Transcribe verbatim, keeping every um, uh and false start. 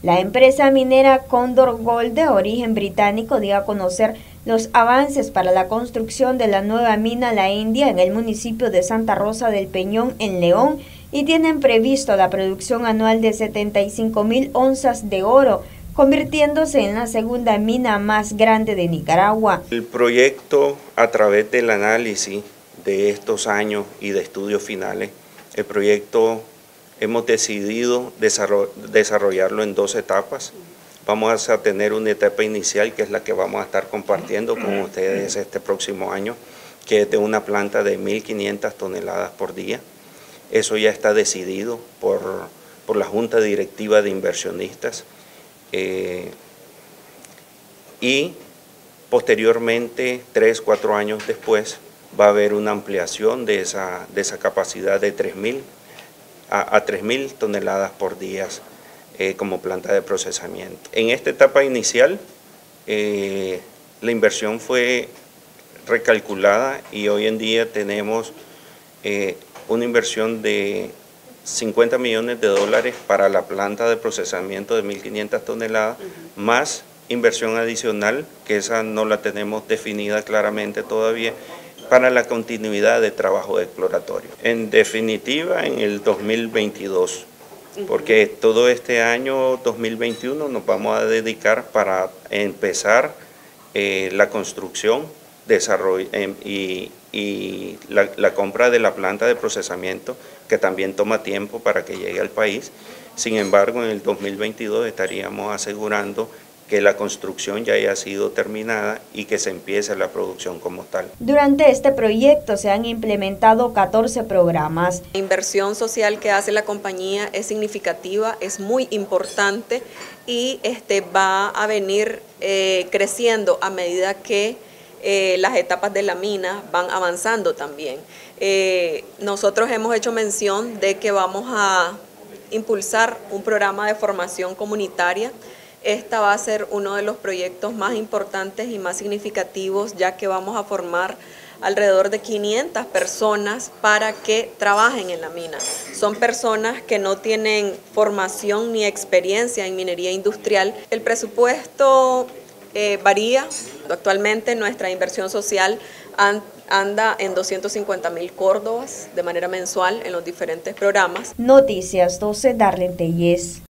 La empresa minera Condor Gold, de origen británico, dio a conocer los avances para la construcción de la nueva mina La India en el municipio de Santa Rosa del Peñón, en León, y tienen previsto la producción anual de setenta y cinco mil onzas de oro, convirtiéndose en la segunda mina más grande de Nicaragua. El proyecto, a través del análisis de estos años y de estudios finales, el proyecto hemos decidido desarrollarlo en dos etapas. Vamos a tener una etapa inicial, que es la que vamos a estar compartiendo con ustedes este próximo año, que es de una planta de mil quinientas toneladas por día. Eso ya está decidido por, por la Junta Directiva de Inversionistas. Eh, y posteriormente, tres, cuatro años después, va a haber una ampliación de esa, de esa capacidad de tres mil a, a tres mil toneladas por día eh, como planta de procesamiento. En esta etapa inicial, eh, la inversión fue recalculada y hoy en día tenemos eh, una inversión de cincuenta millones de dólares para la planta de procesamiento de mil quinientas toneladas, uh-huh. más inversión adicional, que esa no la tenemos definida claramente todavía, para la continuidad de trabajo exploratorio. En definitiva, en el dos mil veintidós, uh-huh. porque todo este año dos mil veintiuno nos vamos a dedicar para empezar eh, la construcción, desarrollo eh, y, y la, la compra de la planta de procesamiento, que también toma tiempo para que llegue al país. Sin embargo, en el dos mil veintidós estaríamos asegurando que la construcción ya haya sido terminada y que se empiece la producción como tal. Durante este proyecto se han implementado catorce programas. La inversión social que hace la compañía es significativa, es muy importante y este, va a venir eh, creciendo a medida que Eh, las etapas de la mina van avanzando también. Eh, nosotros hemos hecho mención de que vamos a impulsar un programa de formación comunitaria. Esta va a ser uno de los proyectos más importantes y más significativos, ya que vamos a formar alrededor de quinientas personas para que trabajen en la mina. Son personas que no tienen formación ni experiencia en minería industrial. El presupuesto eh, varía. Actualmente nuestra inversión social anda en doscientos cincuenta mil córdobas de manera mensual en los diferentes programas. Noticias doce, Darlene Tellez.